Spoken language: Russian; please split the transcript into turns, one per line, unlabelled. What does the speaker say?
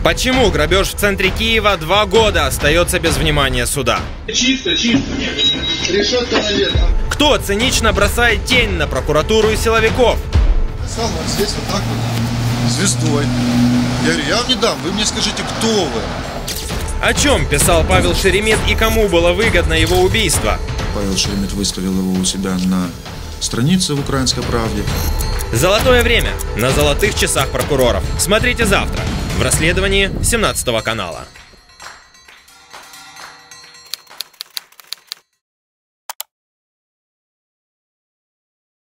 Почему грабеж в центре Киева 2 года остается без внимания суда?
Чисто. Решетка наверх.
Кто цинично бросает тень на прокуратуру и силовиков?
Сам вот здесь вот так вот, звездой. Я говорю, я вам не дам, вы мне скажите, кто вы.
О чем писал Павел Шеремет и кому было выгодно его убийство?
Павел Шеремет выставил его у себя на странице в «Украинской правде».
Золотое время на золотых часах прокуроров. Смотрите завтра в расследовании 17 канала.